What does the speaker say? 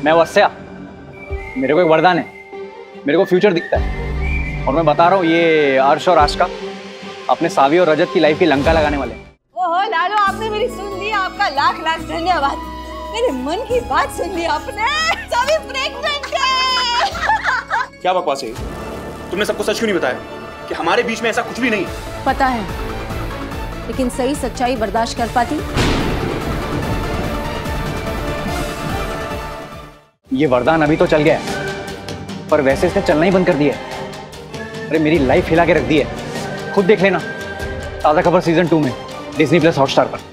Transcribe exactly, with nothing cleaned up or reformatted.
मैं वत्स्या, मेरे को एक वरदान है, मेरे को फ्यूचर दिखता है और मैं बता रहा हूँ ये अर्श और आशका अपने सावी और रजत की लाइफ की लंका लगाने वाले। ओहो लालू, आपने मेरी सुन ली, आपका लाख लाख धन्यवाद। मेरे मन की बात सुन ली आपने। सभी प्रेग्नेंट है। क्या बकवास है? तुमने सबको सच क्यों नहीं बताया कि हमारे बीच में ऐसा कुछ भी नहीं? पता है, लेकिन सही सच्चाई बर्दाश्त कर पाती? ये वरदान अभी तो चल गया है, पर वैसे इसने चलना ही बंद कर दिया है। अरे मेरी लाइफ हिला के रख दी है, खुद देख लेना। ताज़ा खबर सीजन टू में डिज्नी प्लस हॉटस्टार पर।